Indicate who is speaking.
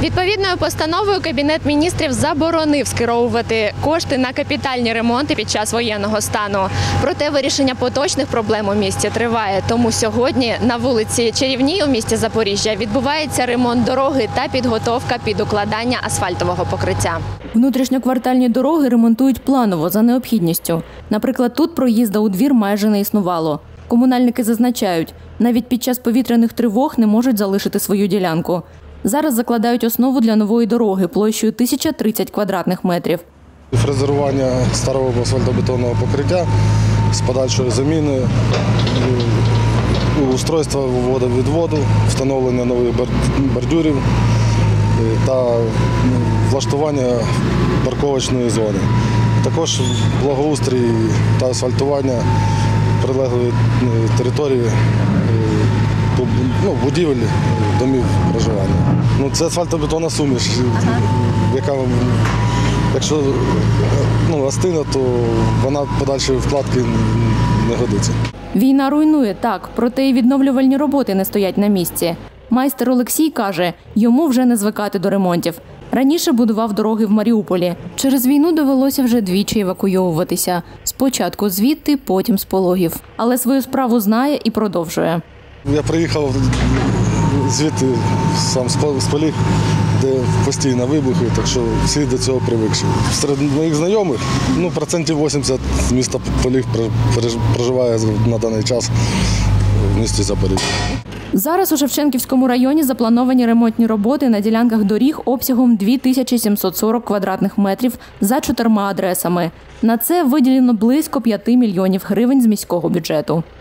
Speaker 1: Відповідною постановою Кабінет міністрів заборонив скеровувати кошти на капітальні ремонти під час воєнного стану. Проте вирішення поточних проблем у місті триває. Тому сьогодні на вулиці Чарівній у місті Запоріжжя відбувається ремонт дороги та підготовка під укладання асфальтового покриття. Внутрішньоквартальні дороги ремонтують планово за необхідністю. Наприклад, тут проїзду у двір майже не існувало. Комунальники зазначають, навіть під час повітряних тривог не можуть залишити свою ділянку. Зараз закладають основу для нової дороги площею 1030 квадратних метрів.
Speaker 2: Фрезерування старого асфальтобетонного покриття з подальшою заміною, устройство водовідводу, встановлення нових бордюрів та влаштування парковочної зони. Також благоустрій та асфальтування прилеглої території, будівель, домів проживання. Це асфальтобетонна суміш, яка, якщо остине, то вона подальшої вкладки не годиться.
Speaker 1: Війна руйнує, так, проте і відновлювальні роботи не стоять на місці. Майстер Олексій каже, йому вже не звикати до ремонтів. Раніше будував дороги в Маріуполі. Через війну довелося вже двічі евакуйовуватися. Спочатку звідти, потім з Пологів. Але свою справу знає і продовжує.
Speaker 2: Я приїхав звідти, сам з Поліг, де постійно вибухи, так що всі до цього привикші. Серед моїх знайомих, 80% міста Поліг проживає на даний час в місті Запоріжжя.
Speaker 1: Зараз у Шевченківському районі заплановані ремонтні роботи на ділянках доріг обсягом 2740 квадратних метрів за 4 адресами. На це виділено близько 5 мільйонів гривень з міського бюджету.